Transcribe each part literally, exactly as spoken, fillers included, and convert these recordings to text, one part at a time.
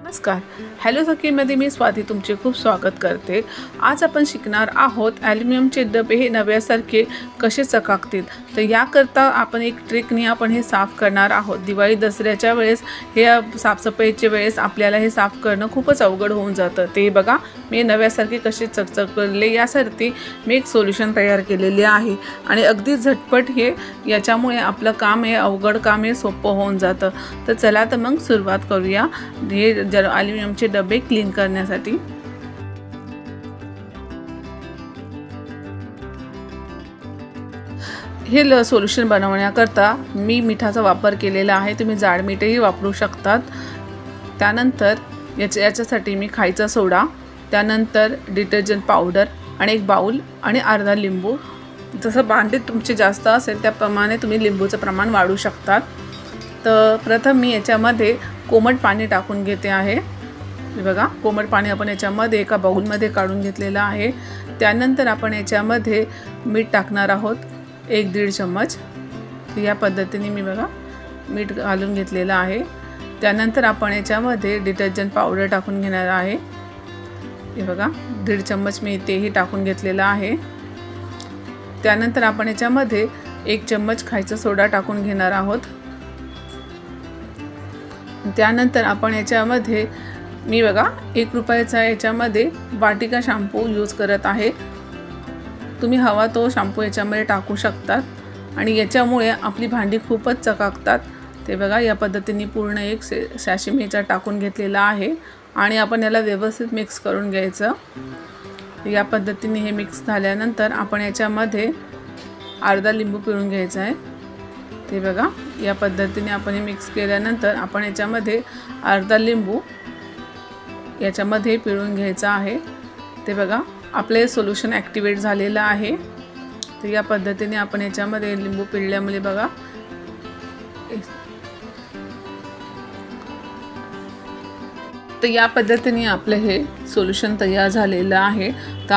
नमस्कार. हॅलो सखीमध्ये मी स्वाती तुमचे खूप स्वागत करते. आज आपण शिकणार आहोत ॲल्युमिनियमचे डबे हे नव्यासारखे कसे चकाकतील. तर याकरता आपण एक ट्रिकने आपण हे साफ करणार आहोत. दिवाळी दसऱ्याच्या वेळेस हे साफसफाईच्या वेळेस आपल्याला हे साफ करणं खूपच अवघड होऊन जातं. ते बघा मी नव्यासारखे कसे चकचकले यासाठी मी एक सोल्युशन तयार केलेले आहे आणि अगदी झटपट हे याच्यामुळे आपलं काम हे अवघड काम हे सोपं होऊन जातं. तर चला तर मग सुरुवात करूया हे जर ॲल्युमिनियमचे डबे क्लीन करण्यासाठी. हे ल सोल्युशन बनवण्याकरता मी मिठाचा वापर केलेला आहे. तुम्ही जाड मीठही वापरू शकतात. त्यानंतर याच्या याच्यासाठी मी खायचा सोडा, त्यानंतर डिटर्जंट पावडर आणि एक बाऊल आणि अर्धा लिंबू. जसं भांडे तुमचे जास्त असेल त्याप्रमाणे तुम्ही लिंबूचं प्रमाण वाढवू शकतात. तर प्रथम मी याच्यामध्ये कोमट पाणी टाकून घेते आहे. हे बघा कोमट पाणी आपण याच्यामध्ये एका बाउलमध्ये काढून घेतलेलं आहे. त्यानंतर आपण याच्यामध्ये मीठ टाकणार आहोत एक दीड चम्मच. या पद्धतीने मी बघा मीठ घालून घेतलेलं आहे. त्यानंतर आपण याच्यामध्ये डिटर्जंट पावडर टाकून घेणार आहे. हे बघा दीड चम्मच मी तेही टाकून घेतलेलं आहे. त्यानंतर आपण याच्यामध्ये एक चम्मच खायचा सोडा टाकून घेणार आहोत. त्यानंतर आपण याच्यामध्ये मी बघा एक रुपयाचा याच्यामध्ये वाटिका शॅम्पू यूज करत आहे. तुम्ही हवा तो शॅम्पू याच्यामध्ये टाकू शकतात आणि याच्यामुळे आपली भांडी खूपच चकाकतात. ते बघा या पद्धतीने पूर्ण एक सॅशे मी याच्यात टाकून घेतलेला आहे आणि आपण याला व्यवस्थित मिक्स करून घ्यायचं. या पद्धतीने हे मिक्स झाल्यानंतर आपण याच्यामध्ये अर्धा लिंबू पिळून घ्यायचा आहे. ते बघा या पद्धतीने आपण हे मिक्स केल्यानंतर आपण याच्यामध्ये अर्धा लिंबू याच्यामध्ये पिळून घ्यायचा आहे. ते बघा आपले सोल्युशन ॲक्टिवेट झालेलं आहे. तर या पद्धतीने आपण याच्यामध्ये लिंबू पिळल्यामुळे बघा तर या पद्धतीने आपलं हे सोल्युशन तयार झालेलं आहे.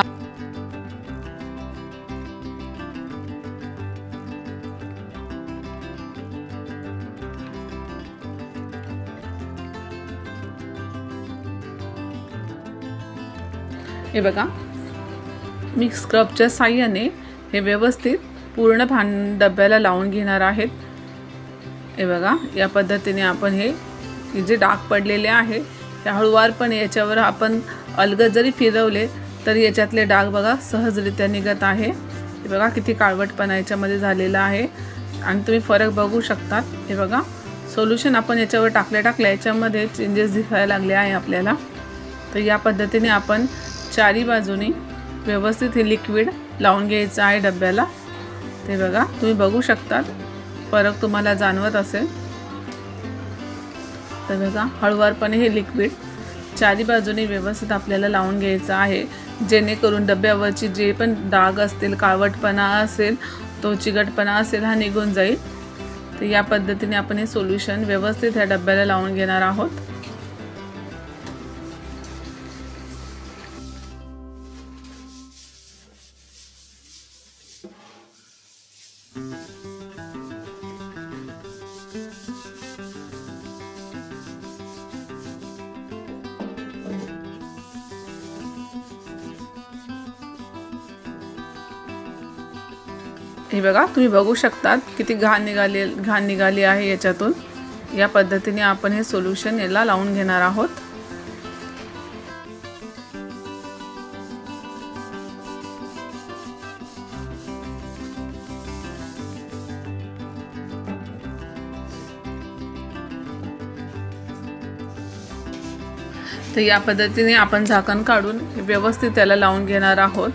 हे बघा मी स्क्रबच्या साहाय्याने हे व्यवस्थित पूर्ण भांड डब्याला लावून घेणार आहेत. हे बघा या पद्धतीने आपण हे जे डाग पडलेले आहे त्या हळूवारपणे याच्यावर आपण अलगद जरी फिरवले तरी याच्यातले डाग बघा सहजरित्या निघत आहे. हे बघा किती काळवटपणा याच्यामध्ये झालेला आहे आणि तुम्ही फरक बघू शकतात. हे बघा सोल्युशन आपण याच्यावर टाकल्या टाकल्या याच्यामध्ये चेंजेस दिसायला लागले आहे आपल्याला. तर या पद्धतीने आपण चारी बाजूनी व्यवस्थित हे लिक्विड लावून घ्यायचं आहे डब्याला. ते बघा तुम्ही बघू शकतात फरक तुम्हाला जाणवत असेल. तर बघा हळूवारपणे हे लिक्विड चारी बाजूनी व्यवस्थित आपल्याला लावून घ्यायचं आहे जेणेकरून डब्यावरची जे पण डाग असतील काळवटपणा असेल तो चिकटपणा असेल हा निघून जाईल. तर या पद्धतीने आपण हे सोल्युशन व्यवस्थित ह्या डब्याला लावून घेणार आहोत. हे बघा तुम्ही बघू शकतात किती घाण निघाली घाण निघाली आहे याच्यातून. या पद्धतीने आपण हे सोल्युशन याला लावून घेणार आहोत. तर या पद्धतीने आपण झाकण काढून व्यवस्थित त्याला लावून घेणार आहोत.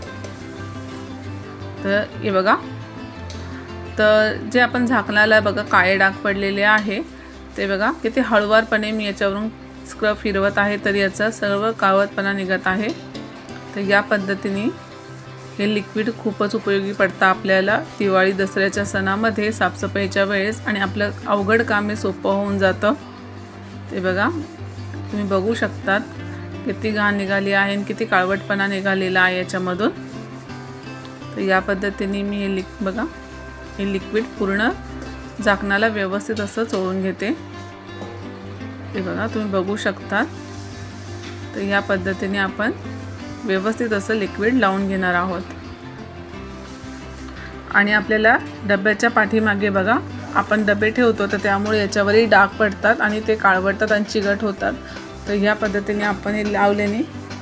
तर हे बघा तर जे आपण झाकणाला बघा काळे डाग पडलेले आहे ते बघा किती हळूवारपणे मी याच्यावरून स्क्रब फिरवत आहे तरी याचा सर्व काळवटपणा निघत आहे. तर या पद्धतीने हे लिक्विड खूपच उपयोगी पडतं आपल्याला दिवाळी दसऱ्याच्या सणामध्ये साफसफाईच्या वेळेस आणि आपलं अवघड काम हे सोपं होऊन जातं. ते बघा तुम्ही बघू शकतात किती घाण निघाली आहे आणि किती काळवटपणा निघालेला आहे याच्यामधून. तर या पद्धतीने मी हे लिक बघा हे लिक्विड पूर्ण झाकणाला व्यवस्थित असं चोळून घेते. हे बघा तुम्ही बघू शकता तर या पद्धतीने आपण व्यवस्थित असं लिक्विड लावून घेणार आहोत। आणि आपल्याला डब्याच्या पाठीमागे बघा आपण डबे ठेवतो तर त्यामुळे याच्यावरही डाग पडतात आणि ते काळवटतात आणि चिकट होतात। तर ह्या पद्धतीने आपण हे लावल्याने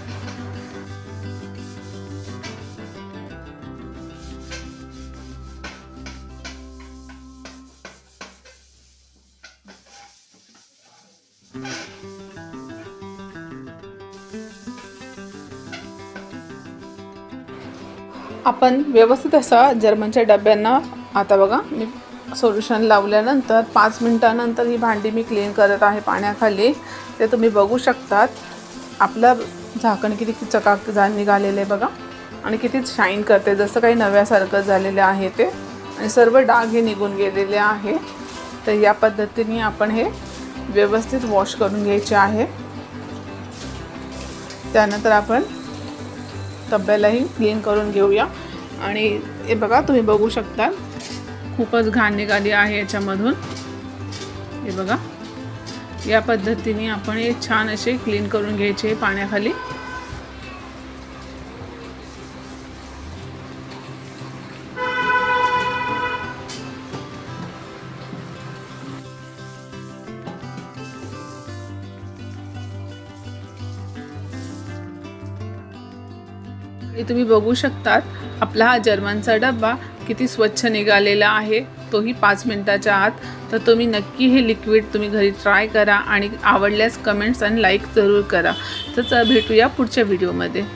आपण व्यवस्थित असा जर्मनच्या डब्यांना आता बघा मी सोल्युशन लावल्यानंतर पाच मिनिटानंतर ही भांडी मी क्लीन करत आहे पाण्याखाली। ते तुम्ही बघू शकतात आपलं झाकण किती चकाक निघालेले बघा आणि किती शाईन करते, जसं काही नव्यासारखं झालेलं आहे ते, आणि सर्व डाग हे निघून गेलेले आहे। तर या पद्धतीने आपण हे व्यवस्थित वॉश करून घ्यायचे आहे। त्यानंतर आपण डब्यालाही क्लीन करून घेऊया। आणि हे बघा तुम्ही बघू शकता खूपच घाण निघाली आहे याच्यामधून, हे बघा या पद्धतीने आपण हे छान असे क्लीन करून घ्यायचे पाण्याखाली। हे तुम्ही बघू शकतात आपला हा जर्मनचा डब्बा किती स्वच्छ निघालेला आहे, तोही पाच मिनिटाच्या आत। तर तुम्ही नक्की हे लिक्विड तुम्ही घरी ट्राय करा आणि आवडल्यास कमेंट्स आणि लाईक जरूर करा। तर भेटूया पुढच्या व्हिडिओमध्ये।